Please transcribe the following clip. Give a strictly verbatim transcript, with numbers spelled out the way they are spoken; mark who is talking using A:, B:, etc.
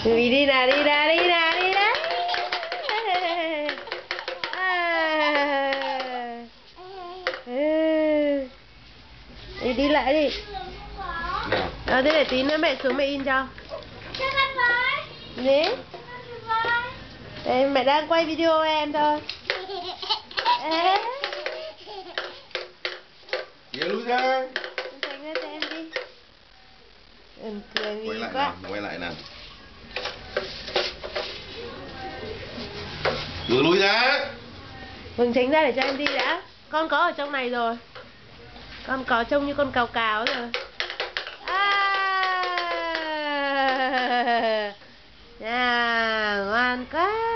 A: Đi đi nào, đi nào, đi nào, đi nào. Đi đi lại đi. Ờ, thế để tí nữa mẹ xuống mẹ in cho. Gì? Đây, mẹ đang quay video em thôi.
B: Giờ lui ra.
A: Tránh ra cho em đi. Ừm, cười
B: Quay lại
A: quá.
B: nào, quay lại nào. Vừa lui ra.
A: Vâng, tránh ra để cho em đi đã. Con có ở trong này rồi. Con có trông như con cào cào rồi. À, à, ngoan quá.